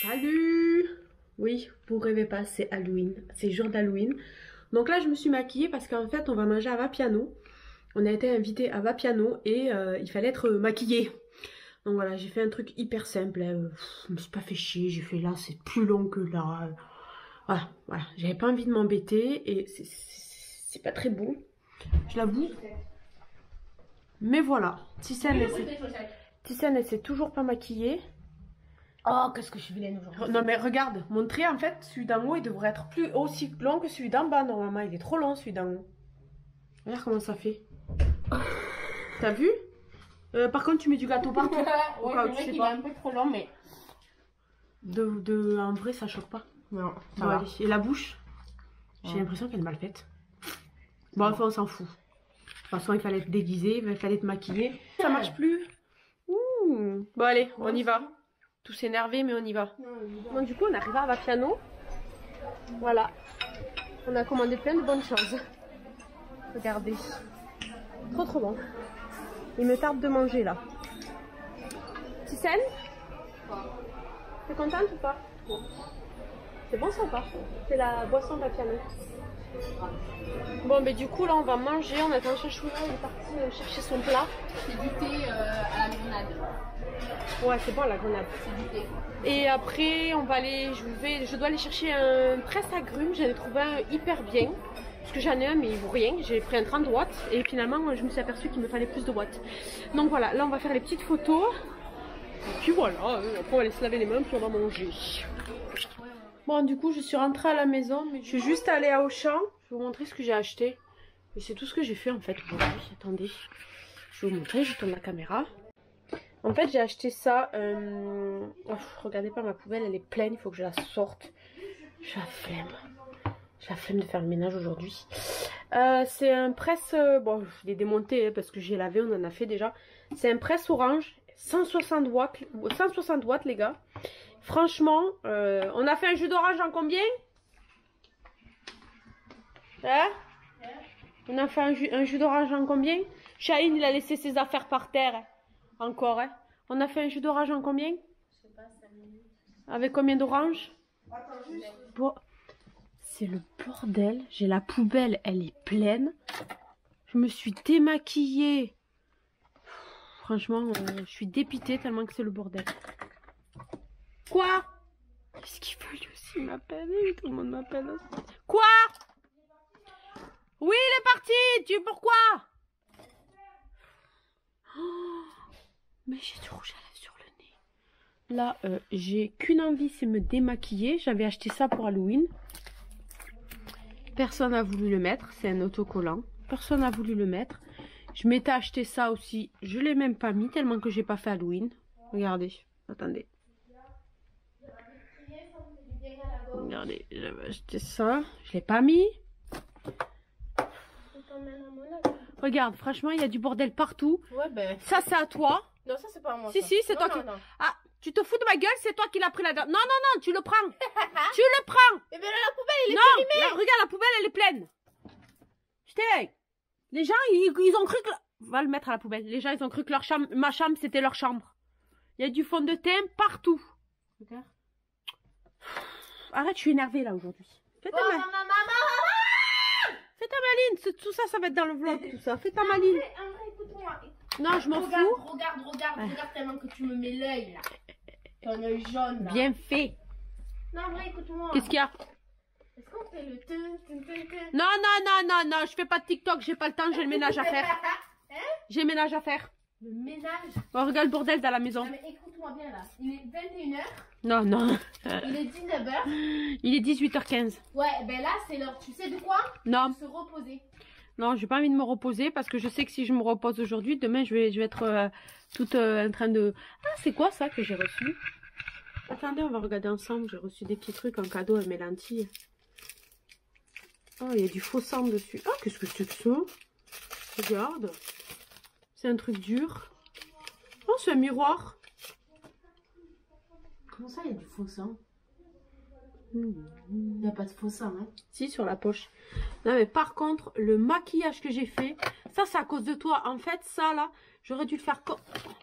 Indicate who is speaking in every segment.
Speaker 1: Salut! Oui, vous rêvez pas, c'est Halloween, c'est jour d'Halloween. Donc là je me suis maquillée parce qu'en fait on va manger à Vapiano. On a été invité à Vapiano et il fallait être maquillé. Donc voilà, j'ai fait un truc hyper simple. Je me suis pas fait chier, j'ai fait là, c'est plus long que là. Voilà, j'avais pas envie de m'embêter et c'est pas très beau, je l'avoue. Mais voilà, Tissane elle s'est toujours pas maquillée.
Speaker 2: Oh, qu'est-ce que je suis vilaine aujourd'hui.
Speaker 1: Non mais regarde, mon trait en fait, celui d'en haut il devrait être plus aussi long que celui d'en bas normalement. Il est trop long celui d'en haut. Regarde comment ça fait. T'as vu? Par contre tu mets du gâteau partout.
Speaker 2: Ouais, c'est vrai qu'il est un peu trop long mais...
Speaker 1: En vrai ça choque pas.
Speaker 2: Non, ça
Speaker 1: Bon,
Speaker 2: va.
Speaker 1: allez. Et la bouche, j'ai l'impression qu'elle est mal faite. Bon enfin on s'en fout. De toute façon il fallait être déguisé, il fallait être maquillé. Ça marche plus. Ouh. Bon allez, on y va. Tout s'énerver mais on y va. Bon du coup on arrive à Vapiano. Voilà. On a commandé plein de bonnes choses. Regardez. Trop bon. Il me tarde de manger là. Tissane, t'es contente ou pas? C'est bon ça ou pas? C'est la boisson Vapiano. Bon mais du coup là on va manger. On attend Chachou, il est parti chercher son plat.
Speaker 2: C'est du thé à la grenade.
Speaker 1: Ouais c'est bon la grenade.
Speaker 2: C'est du thé.
Speaker 1: Et après on va aller, je dois aller chercher un presse-agrumes. J'en ai trouvé un hyper bien. Parce que j'en ai un mais il vaut rien. J'ai pris un 30 watts et finalement je me suis aperçue qu'il me fallait plus de watts. Donc voilà, là on va faire les petites photos. Et puis voilà, après on va aller se laver les mains puis on va manger. Bon du coup je suis rentrée à la maison, mais je suis juste allée à Auchan. Je vais vous montrer ce que j'ai acheté. Et c'est tout ce que j'ai fait en fait aujourd'hui. Attendez, je vais vous montrer, je tourne la caméra. En fait j'ai acheté ça. Regardez pas ma poubelle, elle est pleine, il faut que je la sorte. J'ai la flemme. J'ai la flemme de faire le ménage aujourd'hui. C'est un presse... bon je l'ai démonté parce que j'ai lavé, on en a fait déjà. C'est un presse orange, 160 watts les gars. Franchement, on a fait un jus d'orange en combien? Hein? On a fait un jus d'orange en combien? Chahine il a laissé ses affaires par terre. Encore, hein? On a fait un jus d'orange en combien?
Speaker 2: Je sais pas, 5 minutes.
Speaker 1: Avec combien d'oranges? Bon, c'est le bordel. J'ai la poubelle, elle est pleine. Je me suis démaquillée. Franchement, je suis dépitée tellement que c'est le bordel. Quoi? Qu'est-ce qu'il veut lui aussi? Il m'appelle, tout le monde m'appelle. Quoi? Oui, il est parti. Pourquoi? Oh, mais j'ai du rouge à lèvres sur le nez. Là, j'ai qu'une envie, c'est me démaquiller. J'avais acheté ça pour Halloween. Personne n'a voulu le mettre. C'est un autocollant. Personne n'a voulu le mettre. Je m'étais acheté ça aussi. Je l'ai même pas mis tellement que j'ai pas fait Halloween. Regardez. Attendez. Regardez, j'avais acheté ça. Je l'ai pas mis. Regarde, franchement, il y a du bordel partout. Ouais, ben. Ça, c'est à toi.
Speaker 2: Non, ça, c'est pas à moi.
Speaker 1: Si,
Speaker 2: ça.
Speaker 1: si, c'est toi qui. Ah, tu te fous de ma gueule, c'est toi qui l'as pris là-dedans. Non, non, non, tu le prends. Tu le prends.
Speaker 2: Mais là, la poubelle, elle est
Speaker 1: périmée. Non, regarde, la poubelle, elle est pleine. Putain. Les gens, ils ont cru que. Va le mettre à la poubelle. Les gens, ils ont cru que ma chambre, c'était leur chambre. Il y a du fond de teint partout. Regarde. Arrête, je suis énervée là aujourd'hui. Fais ta maline. Fais ta maline. Tout ça, ça va être dans le vlog. Tout ça. Fais ta maline.
Speaker 2: En vrai, écoute-moi.
Speaker 1: Non, je m'en fous.
Speaker 2: Regarde tellement que tu me mets l'œil là. Ton œil jaune là.
Speaker 1: Bien fait.
Speaker 2: Non, en vrai, écoute-moi.
Speaker 1: Qu'est-ce qu'il y a?
Speaker 2: Est-ce qu'on fait le
Speaker 1: Non, non, non, non, non. Je fais pas de TikTok. J'ai pas le temps. J'ai le ménage à faire.
Speaker 2: Hein?
Speaker 1: J'ai le ménage à faire.
Speaker 2: Le ménage?
Speaker 1: Oh, regarde le bordel dans la maison.
Speaker 2: Non, mais écoute-moi bien là. Il est 21h.
Speaker 1: Non, non.
Speaker 2: Il est 19h.
Speaker 1: Il est 18h15.
Speaker 2: Ouais, ben là, c'est l'heure. Tu sais de quoi?
Speaker 1: Non.
Speaker 2: De se reposer.
Speaker 1: Non, j'ai pas envie de me reposer parce que je sais que si je me repose aujourd'hui, demain je vais être toute en train de... Ah, c'est quoi ça que j'ai reçu? Attendez, on va regarder ensemble. J'ai reçu des petits trucs en cadeau à mes lentilles. Oh, il y a du faux sang dessus. Ah, qu'est-ce que c'est que ça? Regarde. C'est un truc dur. Oh, c'est un miroir.
Speaker 2: Comment ça, il y a du faux sang? Il n'y a pas de faux sang, hein?
Speaker 1: Si, sur la poche. Non, mais par contre, le maquillage que j'ai fait, ça, c'est à cause de toi. En fait, ça, là, j'aurais dû le faire comme...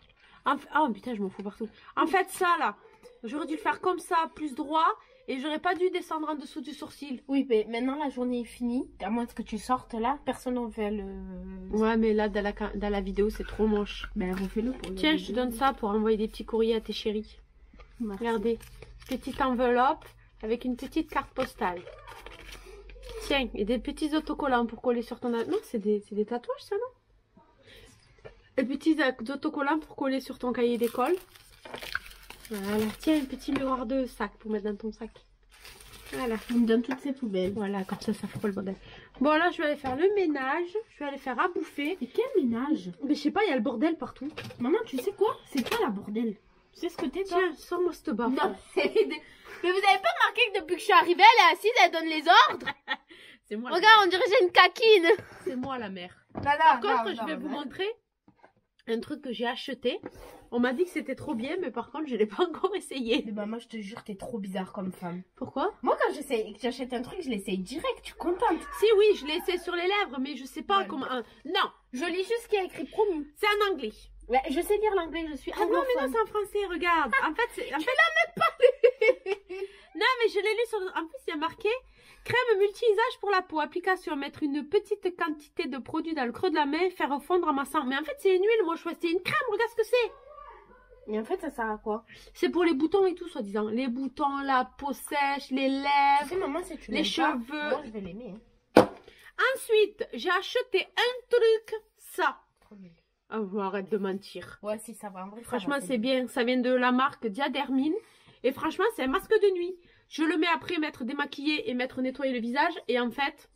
Speaker 1: Oh putain, je m'en fous partout. En fait, ça là, j'aurais dû le faire comme ça, plus droit. Et j'aurais pas dû descendre en dessous du sourcil.
Speaker 2: Oui, mais maintenant la journée est finie. À moins que tu sortes là, personne ne veut le...
Speaker 1: Ouais, mais là, dans la vidéo, c'est trop moche.
Speaker 2: Ben, refais-le pour
Speaker 1: Tiens, je te donne ça pour envoyer des petits courriers à tes chéris.
Speaker 2: Merci.
Speaker 1: Regardez, petite enveloppe avec une petite carte postale. Tiens, et des petits autocollants pour coller sur ton... Non, c'est des tatouages, ça, non? Des petits autocollants pour coller sur ton cahier d'école. Voilà, tiens, un petit miroir de sac pour mettre dans ton sac. Voilà.
Speaker 2: On me donne toutes ces poubelles.
Speaker 1: Voilà, comme ça fera pas le bordel. Bon, là, je vais aller faire le ménage. Je vais aller faire à bouffer.
Speaker 2: Et quel ménage?
Speaker 1: Mais je sais pas, il y a le bordel partout.
Speaker 2: Maman, tu sais quoi? C'est toi la bordel. Tu sais ce que t'es, toi?
Speaker 1: Tiens, sors-moi cette baffe.
Speaker 2: Non, mais vous avez pas remarqué que depuis que je suis arrivée, elle est assise, elle donne les ordres?
Speaker 1: C'est moi.
Speaker 2: Regarde, on dirait que j'ai une caquine.
Speaker 1: C'est moi la mère.
Speaker 2: Non,
Speaker 1: Par contre, je vais vous montrer un truc que j'ai acheté. On m'a dit que c'était trop bien, mais par contre, je l'ai pas encore essayé.
Speaker 2: Bah, moi, je te jure, t'es trop bizarre comme femme.
Speaker 1: Pourquoi?
Speaker 2: Moi, quand j'achète un truc, je l'essaye direct. Tu es contente?
Speaker 1: Si, oui, je l'ai essayé sur les lèvres, mais je sais pas
Speaker 2: Ouais,
Speaker 1: comment. Non,
Speaker 2: Je lis juste ce qui est écrit promu.
Speaker 1: c'est en anglais.
Speaker 2: Ouais, je sais lire l'anglais, je suis
Speaker 1: Ah non, mais non,
Speaker 2: anglophone.
Speaker 1: c'est en français, regarde. En fait, c'est. En fait... Non, mais je l'ai lu sur. En plus, il y a marqué crème multi-usage pour la peau. Application. Mettre une petite quantité de produit dans le creux de la main, faire fondre en massant. Mais en fait, c'est une huile, moi, je choisis. C'est une crème, regarde ce que c'est.
Speaker 2: Et en fait, ça sert à quoi?
Speaker 1: C'est pour les boutons et tout, soi-disant. Les boutons, la peau sèche, les
Speaker 2: Tu
Speaker 1: lèvres,
Speaker 2: sais, maman, si tu
Speaker 1: les
Speaker 2: l'aimes pas,
Speaker 1: cheveux.
Speaker 2: moi, je vais l'aimer.
Speaker 1: Ensuite, j'ai acheté un truc, ça.
Speaker 2: Trop nul.
Speaker 1: Oh, arrête de mentir.
Speaker 2: Ouais, si, ça va. En vrai, ça
Speaker 1: Franchement,
Speaker 2: va,
Speaker 1: c'est bien. Ça vient de la marque Diadermine. Et franchement, c'est un masque de nuit. Je le mets après mettre démaquiller et mettre nettoyer le visage. Et en fait...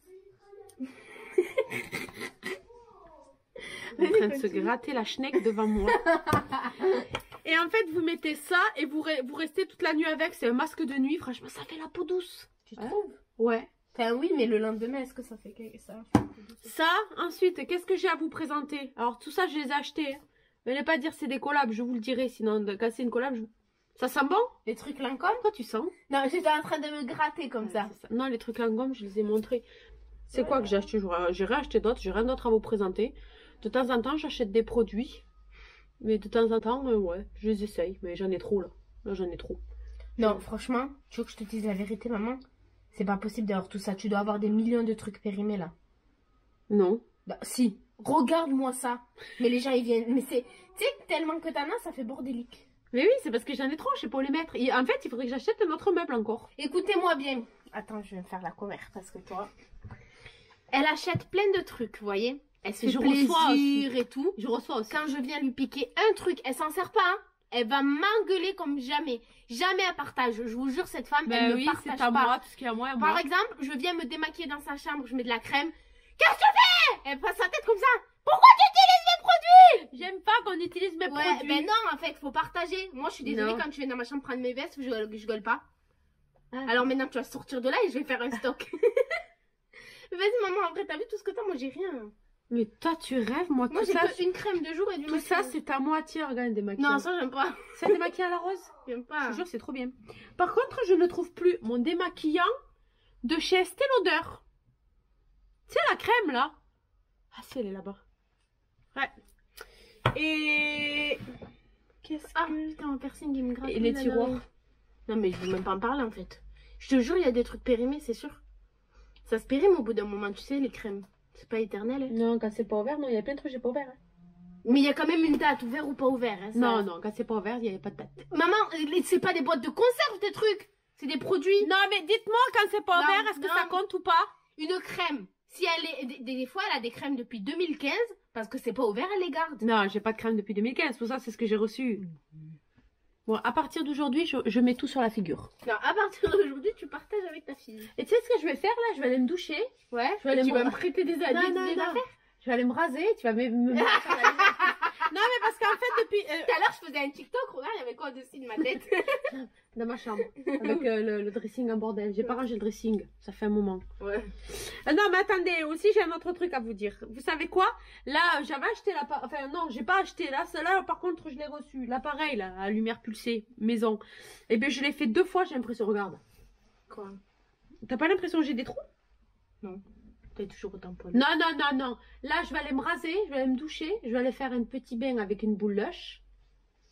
Speaker 1: Elle est en train de se gratter la schneck devant moi. Et en fait, vous mettez ça et vous restez toute la nuit avec. C'est un masque de nuit. Franchement, ça fait la peau douce.
Speaker 2: Tu trouves?
Speaker 1: Ouais.
Speaker 2: Enfin, oui, mais le lendemain, est-ce que ça fait ça?
Speaker 1: Ça, ensuite, qu'est-ce que j'ai à vous présenter? Alors, tout ça, je les ai achetés. Hein. Venez pas dire c'est des collabs, je vous le dirai. Sinon, de casser une collab, ça sent bon?
Speaker 2: Les trucs Lancôme?
Speaker 1: Toi, tu sens?
Speaker 2: Non, j'étais en train de me gratter comme ça.
Speaker 1: Non, les trucs en gomme, je les ai montrés. C'est quoi que j'ai acheté? J'ai réacheté d'autres, j'ai rien d'autre à vous présenter. De temps en temps, j'achète des produits. Mais de temps en temps, ouais, je les essaye. Mais j'en ai trop, là. Là, j'en ai trop.
Speaker 2: Non, franchement, tu veux que je te dise la vérité, maman? C'est pas possible d'avoir tout ça. Tu dois avoir des millions de trucs périmés, là.
Speaker 1: Non.
Speaker 2: Bah, si. Regarde-moi ça. Mais les gens, ils viennent... Mais c'est... Tu sais, tellement que t'en as, ça fait bordélique.
Speaker 1: Mais oui, c'est parce que j'en ai trop, je sais pas où les mettre. Et en fait, il faudrait que j'achète un autre meuble encore.
Speaker 2: Écoutez-moi bien. Attends, je vais me faire la commère parce que toi... Elle achète plein de trucs, vous voyez? Elle se fait
Speaker 1: je reçois
Speaker 2: plaisir
Speaker 1: aussi.
Speaker 2: et tout.
Speaker 1: Je reçois aussi.
Speaker 2: Quand je viens lui piquer un truc, elle s'en sert pas, hein. Elle va m'engueuler comme jamais. Jamais elle partage. Je vous jure, cette femme, elle
Speaker 1: oui,
Speaker 2: ne partage
Speaker 1: c'est à
Speaker 2: pas.
Speaker 1: moi, tout ce qui est à moi, à moi.
Speaker 2: Par exemple, je viens me démaquiller dans sa chambre, je mets de la crème. Qu'est-ce que tu fais? Elle passe sa tête comme ça. Pourquoi tu utilises mes produits?
Speaker 1: J'aime pas qu'on utilise mes
Speaker 2: Ouais,
Speaker 1: produits.
Speaker 2: mais non, en fait, faut partager. Moi, je suis désolée,
Speaker 1: Non.
Speaker 2: quand tu viens dans ma chambre prendre mes vestes, je gueule pas.
Speaker 1: Ah.
Speaker 2: Alors maintenant, tu vas sortir de là et je vais faire un stock. Vas-y, maman, en vrai, t'as vu tout ce que t'as? Moi, j'ai rien.
Speaker 1: Mais toi, tu rêves, moi,
Speaker 2: Moi,
Speaker 1: tout
Speaker 2: j'ai
Speaker 1: ça.
Speaker 2: que une crème de jour et du
Speaker 1: Tout ça,
Speaker 2: maquillage.
Speaker 1: c'est à moitié, regarde, des maquillages.
Speaker 2: Non, ça, j'aime pas.
Speaker 1: C'est un démaquillant à la rose?
Speaker 2: J'aime
Speaker 1: Je
Speaker 2: pas.
Speaker 1: te jure, c'est trop bien. Par contre, je ne trouve plus mon démaquillant de chez Estée Lauder. C'est la crème, là. Ah, si, elle est là-bas. Ouais. Et... Qu'est-ce que...
Speaker 2: Ah, putain, mon piercing, il me gratte.
Speaker 1: Et les tiroirs.
Speaker 2: Non, mais je veux même pas en parler, en fait. Je te jure, il y a des trucs périmés, c'est sûr. Ça se périme au bout d'un moment, tu sais, les crèmes. C'est pas éternel, hein.
Speaker 1: Non, quand c'est pas ouvert, non, il y a plein de trucs, j'ai pas ouvert. Hein.
Speaker 2: Mais il y a quand même une date, ouvert ou pas ouvert. Hein, ça.
Speaker 1: Non, non, quand c'est pas ouvert, il n'y avait pas de date.
Speaker 2: Maman, c'est pas des boîtes de conserve, tes trucs. C'est des produits.
Speaker 1: Non, mais dites-moi quand c'est pas
Speaker 2: Non,
Speaker 1: ouvert, est-ce que
Speaker 2: non.
Speaker 1: ça compte ou pas?
Speaker 2: Une crème. Si elle est... Des fois, elle a des crèmes depuis 2015, parce que c'est pas ouvert, elle les garde.
Speaker 1: Non, j'ai pas de crème depuis 2015, pour ça, c'est ce que j'ai reçu. Bon, à partir d'aujourd'hui, je mets tout sur la figure.
Speaker 2: Non, à partir d'aujourd'hui, tu partages avec ta fille.
Speaker 1: Et tu sais ce que je vais faire là? Je vais aller me doucher.
Speaker 2: Ouais.
Speaker 1: Je vais aller
Speaker 2: tu
Speaker 1: me-
Speaker 2: vas me prêter des
Speaker 1: Non,
Speaker 2: affaires.
Speaker 1: Je vais aller me raser, tu vas me mettre sur la liste. Non, mais parce qu'en fait, depuis...
Speaker 2: Tout à l'heure, je faisais un TikTok, regarde, il y avait quoi au-dessus de ma tête?
Speaker 1: dans ma chambre, avec le dressing en bordel. J'ai pas rangé le dressing, ça fait un moment.
Speaker 2: Ouais.
Speaker 1: Non, mais attendez, aussi j'ai un autre truc à vous dire. Vous savez quoi? Là, j'avais acheté l'appareil... Enfin, non, j'ai pas acheté. Là, celle-là, par contre, je l'ai reçu. L'appareil, là, à lumière pulsée, maison. Et bien, je l'ai fait 2 fois, j'ai l'impression. Regarde.
Speaker 2: Quoi?
Speaker 1: T'as pas l'impression que j'ai des trous?
Speaker 2: Non. T'es toujours autant poil.
Speaker 1: Non, non, non, non. Là, je vais aller me raser, je vais aller me doucher, je vais aller faire un petit bain avec une boule lush.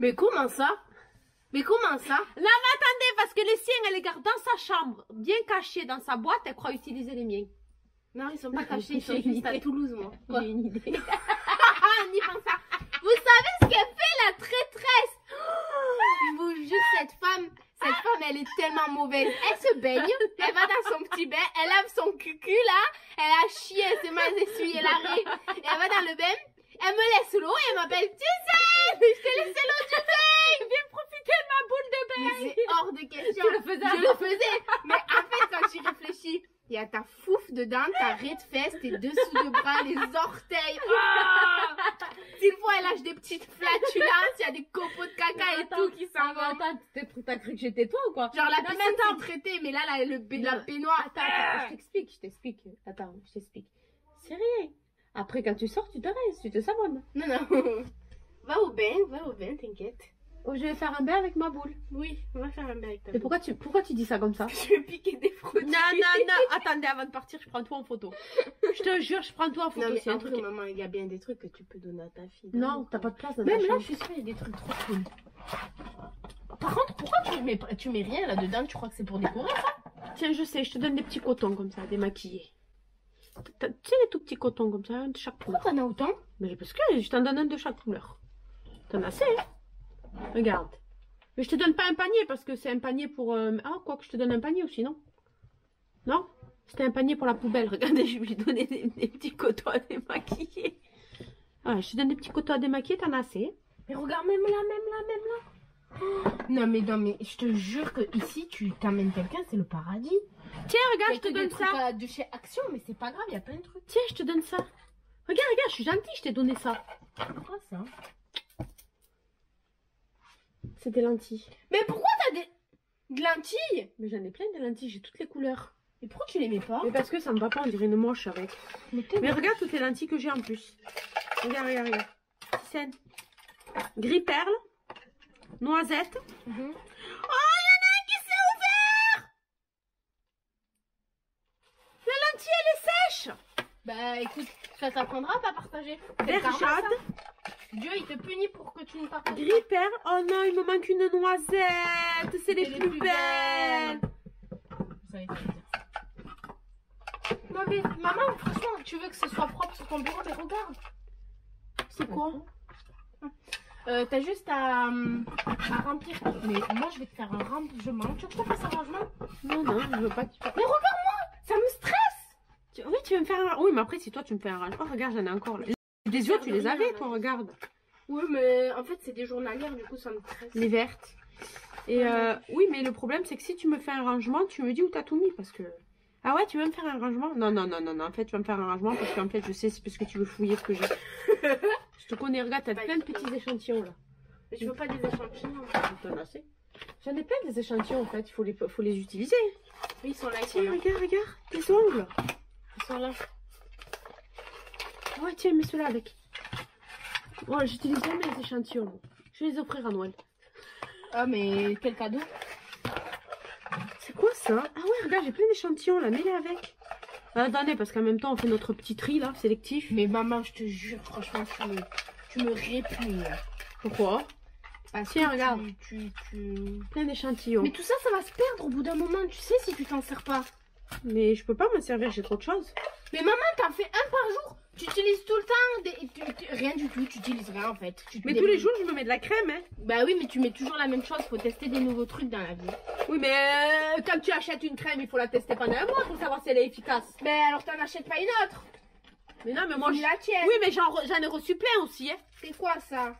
Speaker 2: Mais comment ça? Mais comment ça?
Speaker 1: Non, mais attendez, parce que les siens, elle les garde dans sa chambre, bien cachés dans sa boîte, elle croit utiliser les miens.
Speaker 2: Non, ils sont pas cachés, ils sont
Speaker 1: J'ai une
Speaker 2: juste à
Speaker 1: idée.
Speaker 2: Toulouse, moi.
Speaker 1: J'ai une idée.
Speaker 2: On y pense pas. Vous savez ce qu'elle fait, la traîtresse? Je vous jure, cette femme, elle est tellement mauvaise. Elle se baigne, elle va dans son petit bain, elle lave son cucu là, elle a chié, elle s'est mal essuyé l'arrêt, et elle va dans le bain, elle me laisse l'eau et elle m'appelle Suzanne, je t'ai laissé l'eau du bain.
Speaker 1: Viens profiter de ma boule de bain.
Speaker 2: Mais c'est hors de question.
Speaker 1: Tu le faisais
Speaker 2: Je
Speaker 1: avant.
Speaker 2: le faisais. Mais en fait, quand j'y réfléchis, il y a ta fouffe dedans, ta raie de fesse, tes dessous de bras, les orteils. Ah, s'il faut, elle lâche des petites flatulences, il y a des copeaux de caca et tout qui s'en vont.
Speaker 1: Attends, t'as cru que j'étais toi ou quoi?
Speaker 2: Genre la
Speaker 1: Non,
Speaker 2: piscine
Speaker 1: mais attends.
Speaker 2: c'est traité, mais là, la baignoire.
Speaker 1: Attends, je t'explique. Attends, je t'explique. C'est rien. Après, quand tu sors, tu te restes, tu te savonnes.
Speaker 2: Non, non. Va au bain, t'inquiète.
Speaker 1: Oh, je vais faire un bain avec ma boule.
Speaker 2: Oui, on va faire un bain avec ta
Speaker 1: Mais
Speaker 2: boule.
Speaker 1: pourquoi tu dis ça comme ça?
Speaker 2: Je vais piquer des produits.
Speaker 1: Non. Attendez, avant de partir, je prends tout en photo. Je te jure, je prends tout en photo.
Speaker 2: Non, mais
Speaker 1: C'est un
Speaker 2: après,
Speaker 1: truc.
Speaker 2: maman, il y a bien des trucs que tu peux donner à ta fille.
Speaker 1: Non, t'as pas de place dans
Speaker 2: Même
Speaker 1: ta
Speaker 2: là,
Speaker 1: chambre.
Speaker 2: je suis sûre, il y a des trucs trop cool. Par contre, pourquoi tu mets rien là-dedans? Tu crois que c'est pour décorer ça?
Speaker 1: Tiens, je sais, je te donne des petits cotons comme ça, démaquillés. Tu sais, les tout petits cotons comme ça, un de chaque couleur.
Speaker 2: Pourquoi t'en as autant?
Speaker 1: Mais parce que je t'en donne un de chaque couleur. T'en as assez, hein? Regarde. Mais je te donne pas un panier parce que c'est un panier pour... Ah, quoi que je te donne un panier aussi, non? Non? C'était un panier pour la poubelle. Regardez, je lui ai donné des petits cotons à démaquiller. Ah, je te donne des petits cotons à démaquiller, t'en as assez.
Speaker 2: Mais regarde, même là. Oh, non, mais je te jure que ici, tu t'amènes quelqu'un, c'est le paradis.
Speaker 1: Tiens, regarde,
Speaker 2: Il y
Speaker 1: je
Speaker 2: a
Speaker 1: te
Speaker 2: que des
Speaker 1: donne
Speaker 2: trucs
Speaker 1: ça.
Speaker 2: de chez Action, mais c'est pas grave, il y a plein de trucs.
Speaker 1: Tiens, je te donne ça. Regarde, je suis gentille, je t'ai donné ça.
Speaker 2: Pourquoi ça?
Speaker 1: C'est des lentilles.
Speaker 2: Mais pourquoi t'as de lentilles?
Speaker 1: Mais j'en ai plein de lentilles, j'ai toutes les couleurs.
Speaker 2: Et pourquoi tu les mets pas?
Speaker 1: Mais parce que ça me va pas, on dirait une moche avec.
Speaker 2: Mais
Speaker 1: Mais regarde toutes les lentilles que j'ai en plus. Regarde. Scène. Gris perle. Noisette.
Speaker 2: Mhm.
Speaker 1: Oh, il y en a un qui s'est ouvert! La lentille, elle est sèche.
Speaker 2: Bah écoute, ça t'apprendra à pas partager. C'est le
Speaker 1: Vert
Speaker 2: karma,
Speaker 1: jade.
Speaker 2: ça. Dieu, il te punit pour que tu ne partages pas.
Speaker 1: Gris perle. Oh non, il me manque une noisette. C'est les plus belles.
Speaker 2: Ça va être plaisir. Non mais maman, franchement, tu veux que ce soit propre sur ton bureau, mais regarde.
Speaker 1: C'est quoi?
Speaker 2: T'as juste à remplir. Mais moi, je vais te faire un rangement. Tu veux que je te fasse un rangement?
Speaker 1: Non, je veux pas que tu fasses.
Speaker 2: Mais regarde-moi, ça me stresse.
Speaker 1: Oui, tu veux me faire un... Oui, mais après, si toi, tu me fais un rangement. Oh, regarde, j'en ai encore là. Des yeux, tu les avais, toi, regarde.
Speaker 2: Oui, mais en fait, c'est des journalières, du coup, ça me stresse.
Speaker 1: Les vertes. Et oui, mais le problème, c'est que si tu me fais un rangement, tu me dis où t'as tout mis, parce que... Ah ouais, tu veux me faire un rangement? Non. En fait, tu vas me faire un rangement parce qu'en fait, je sais, c'est parce que tu veux fouiller ce que j'ai. Je te connais, regarde, t'as plein de petits échantillons, là.
Speaker 2: Mais je veux pas des échantillons.
Speaker 1: T'en as assez. J'en ai plein des échantillons, en fait. Il faut les utiliser.
Speaker 2: Oui, ils sont là, ils sont
Speaker 1: Tiens,
Speaker 2: là.
Speaker 1: regarde. Tes ongles.
Speaker 2: Ils sont là.
Speaker 1: Ouais, tiens, mets ceux-là avec. Ouais, j'utilise jamais les échantillons. Moi. Je vais les offrir à Noël.
Speaker 2: Ah, mais quel cadeau.
Speaker 1: C'est quoi ça? Ah ouais, regarde, j'ai plein d'échantillons là, mets-les avec. Attendez, parce qu'en même temps, on fait notre petit tri là, sélectif.
Speaker 2: Mais maman, je te jure, franchement, tu me répugnes.
Speaker 1: Pourquoi?
Speaker 2: Parce
Speaker 1: Tiens,
Speaker 2: que
Speaker 1: regarde. Plein d'échantillons.
Speaker 2: Mais tout ça, ça va se perdre au bout d'un moment, tu sais, si tu t'en sers pas.
Speaker 1: Mais je peux pas m'en servir, j'ai trop de choses.
Speaker 2: Mais maman, t'en fais un par jour. Tu utilises tout le temps rien du tout, tu utilises rien en fait.
Speaker 1: Mais tous les jours, je me mets de la crème, hein.
Speaker 2: Bah oui, mais tu mets toujours la même chose, faut tester des nouveaux trucs dans la vie.
Speaker 1: Oui, mais quand tu achètes une crème, il faut la tester pendant un mois pour savoir si elle est efficace.
Speaker 2: Mais alors t'en achètes pas une autre.
Speaker 1: Mais non, mais moi,
Speaker 2: Tu la tienne.
Speaker 1: Oui, mais j'en ai reçu plein aussi, hein.
Speaker 2: C'est quoi ça?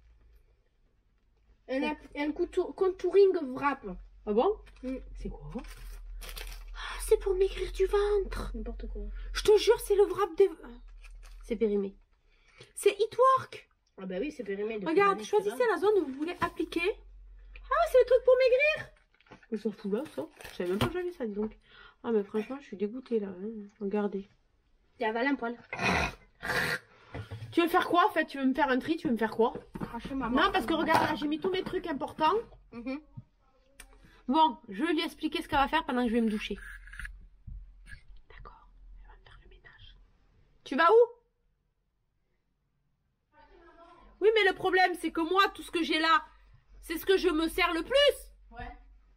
Speaker 2: Un contouring wrap.
Speaker 1: Ah bon?
Speaker 2: Mm.
Speaker 1: C'est quoi? Ah, c'est pour maigrir du ventre.
Speaker 2: N'importe quoi.
Speaker 1: Je te jure, c'est le wrap des... C'est périmé. C'est It Work.
Speaker 2: Ah bah oui, c'est périmé.
Speaker 1: Regarde, choisissez la zone où vous voulez appliquer. Ah, c'est le truc pour maigrir. On s'en fout là, ça. Je savais même pas que j'avais ça, dis donc. Ah, mais franchement, je suis dégoûtée là. Hein. Regardez.
Speaker 2: T'as avalé un poil.
Speaker 1: Tu veux faire quoi en fait? Tu veux me faire un tri? Tu veux me faire quoi?
Speaker 2: Cracher maman.
Speaker 1: Non, parce que regarde, là, j'ai mis tous mes trucs importants.
Speaker 2: Mhm.
Speaker 1: Bon, je vais lui expliquer ce qu'elle va faire pendant que je vais me doucher. D'accord, elle va me faire le ménage. Tu vas où? Oui, mais le problème, c'est que moi, tout ce que j'ai là, C'est ce que je me sers le plus.
Speaker 2: Ouais.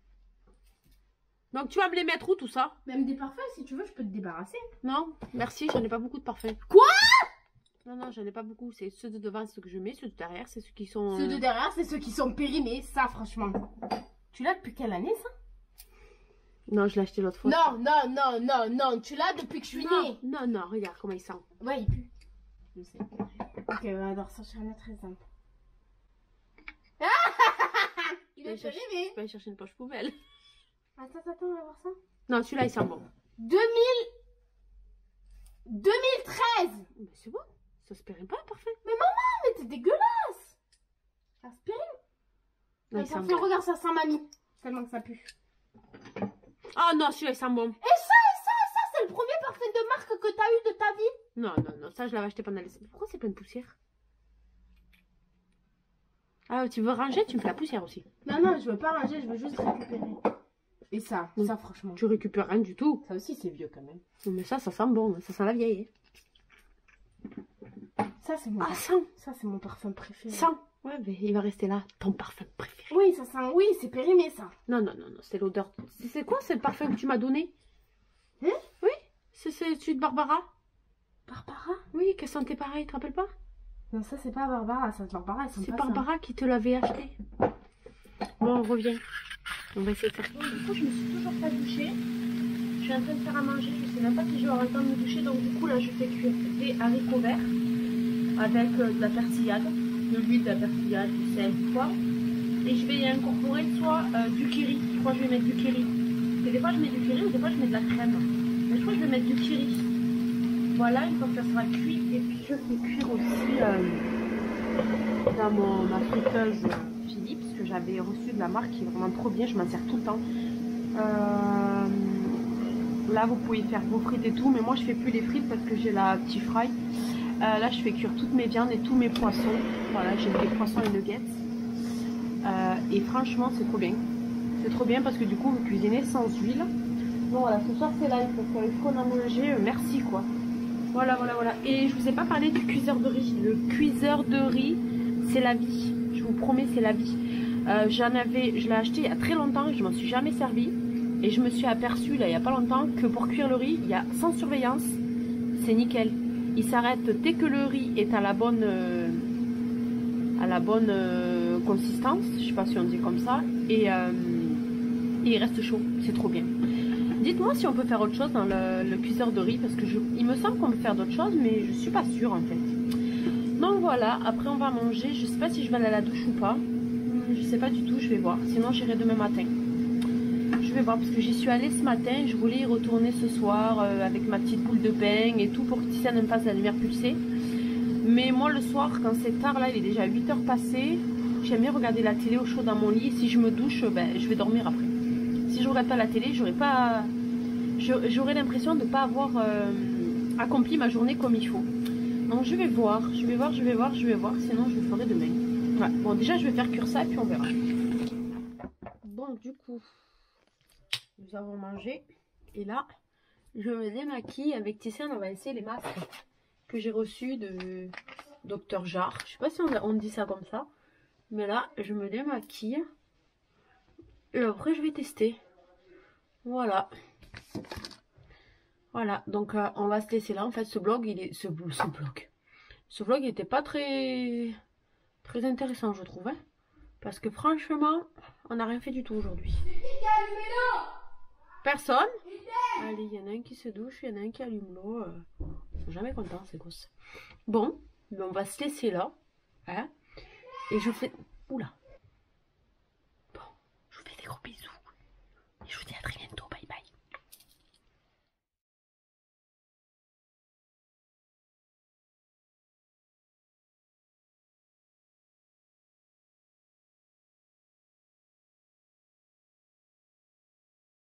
Speaker 1: Donc tu vas me les mettre où tout ça?
Speaker 2: Même des parfums, si tu veux, je peux te débarrasser.
Speaker 1: Non, merci, j'en ai pas beaucoup de parfums.
Speaker 2: Quoi?
Speaker 1: Non, non, j'en ai pas beaucoup. C'est ceux de devant, c'est ceux que je mets. Ceux de derrière, c'est ceux qui sont...
Speaker 2: Ceux de derrière, c'est ceux qui sont périmés. Ça, franchement. Tu l'as depuis quelle année, ça?
Speaker 1: Non, je l'ai acheté l'autre fois.
Speaker 2: Non, non, non, non, non. Tu l'as depuis que je suis née.
Speaker 1: Non, non, regarde comment il sent.
Speaker 2: Ouais, il pue. Je sais. Ok, on va devoir sortir un autre exemple. Il est périmé.
Speaker 1: Je peux aller chercher une poche poubelle.
Speaker 2: Attends, on va voir ça.
Speaker 1: Non, celui-là, il sent bon.
Speaker 2: 2013.
Speaker 1: Mais c'est bon. Ça se périme pas, parfait.
Speaker 2: Mais maman, mais t'es dégueulasse. Aspirine.
Speaker 1: Non, il sent
Speaker 2: Parfait,
Speaker 1: bon.
Speaker 2: regarde, ça sent mamie. Tellement que ça pue.
Speaker 1: Oh non, celui-là, il sent bon.
Speaker 2: Et ça, c'est le premier parfum de marque que t'as eu de ta vie.
Speaker 1: Non, non, non, ça, je l'avais acheté pendant les... Pourquoi c'est plein de poussière? Ah, tu veux ranger, tu me fais la poussière aussi.
Speaker 2: Non, non, je veux pas ranger, je veux juste récupérer. Et ça,
Speaker 1: Oui.
Speaker 2: ça franchement.
Speaker 1: Tu récupères rien du tout.
Speaker 2: Ça aussi, c'est vieux quand même.
Speaker 1: Mais ça sent bon. Ça sent la vieille.
Speaker 2: Ça, c'est mon,
Speaker 1: Ah, sent.
Speaker 2: ça, c'est mon parfum préféré.
Speaker 1: Sent. Ouais, mais il va rester là. Ton parfum préféré.
Speaker 2: Oui, ça sent, oui, c'est périmé, ça.
Speaker 1: Non, non, non, non, c'est l'odeur. C'est quoi, c'est le parfum que tu m'as donné?
Speaker 2: Hein?
Speaker 1: Oui, c'est celui de Barbara.
Speaker 2: Barbara?
Speaker 1: Oui, qu'elle sentait pareil, tu te rappelles pas?
Speaker 2: Non, ça, c'est pas Barbara, ça, Barbara, elle sent
Speaker 1: C'est
Speaker 2: pas ça.
Speaker 1: Barbara qui te l'avait acheté. Bon, on revient. On va essayer de faire.
Speaker 2: Bon, du coup, je me suis toujours pas douchée. Je suis en train de faire à manger, je sais même pas si je vais avoir le temps de me doucher. Donc, du coup, là, je fais cuire des haricots verts avec de la persillade, de l'huile, de la persillade, du sel, du poivre. Et je vais y incorporer soit du kiri. Je crois que je vais mettre du kiri. Parce que des fois, je mets du kiri ou des fois, je mets de la crème. Mais je crois que je vais mettre du kiri. Voilà, une fois que ça sera cuit. Et puis, je fais cuire aussi dans ma friteuse Philips que j'avais reçue de la marque qui est vraiment trop bien. Je m'en sers tout le temps. Là, vous pouvez faire vos frites et tout. Mais moi, je fais plus les frites parce que j'ai la petite fry. Là, je fais cuire toutes mes viandes et tous mes poissons. Voilà, j'ai des poissons et nuggets. Et franchement, c'est trop bien. C'est trop bien parce que du coup, vous cuisinez sans huile. Bon, voilà, ce soir, c'est live parce qu'avec qu'on a mangé, merci quoi. Voilà, voilà, voilà. Et je vous ai pas parlé du cuiseur de riz. Le cuiseur de riz, c'est la vie. Je vous promets, c'est la vie. Je l'ai acheté il y a très longtemps et je m'en suis jamais servi. Et je me suis aperçue, là, il y a pas longtemps, que pour cuire le riz, il y a sans surveillance, c'est nickel. Il s'arrête dès que le riz est à la bonne consistance. Je sais pas si on dit comme ça. Et il reste chaud. C'est trop bien. Dites-moi si on peut faire autre chose dans le cuiseur de riz parce que il me semble qu'on peut faire d'autres choses mais je suis pas sûre en fait. Donc voilà, après on va manger. Je sais pas si je vais aller à la douche ou pas. Je sais pas du tout, je vais voir. Sinon j'irai demain matin. Je vais voir parce que j'y suis allée ce matin. Je voulais y retourner ce soir avec ma petite boule de bain et tout pour que Ticia ne me fasse la lumière pulsée. Mais moi le soir quand c'est tard là, il est déjà 8 h passées. J'aime bien regarder la télé au chaud dans mon lit. Si je me douche, ben, je vais dormir après. Si je regarde pas la télé, j'aurais l'impression de ne pas avoir accompli ma journée comme il faut. Donc je vais voir. Sinon je le ferai demain. Ouais. Bon déjà je vais faire cuire ça et puis on verra. Bon du coup, nous avons mangé. Et là, je me démaquille avec Tissiane. On va essayer les masques que j'ai reçus de Dr Jar. Je sais pas si on dit ça comme ça. Mais là, je me démaquille. Et après, je vais tester. Voilà. Voilà. Donc, on va se laisser là. En fait, ce vlog, il était pas très intéressant, je trouve. Hein, parce que franchement, on n'a rien fait du tout aujourd'hui. Personne. Allez, il y en a un qui se douche, il y en a un qui allume l'eau. Ils sont jamais contents, ces gosses. Bon, on va se laisser là. Hein. Et je fais... Oula.